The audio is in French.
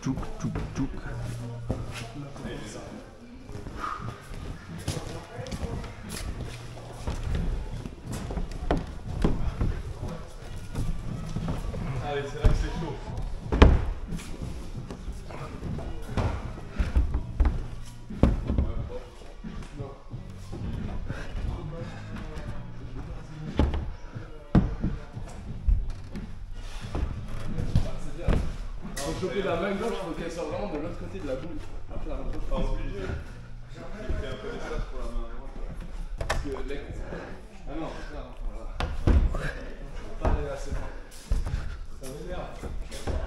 Tchouk, tchouk, tchouk. Allez, c'est là que c'est chaud. Faut choper la main gauche, faut qu'elle soit vraiment de l'autre côté de la boule. Pas obligé. J'ai fait un peu d'espace pour la main droite. Parce que mec. Ah non, voilà. Pas aller assez loin. Ça m'énerve.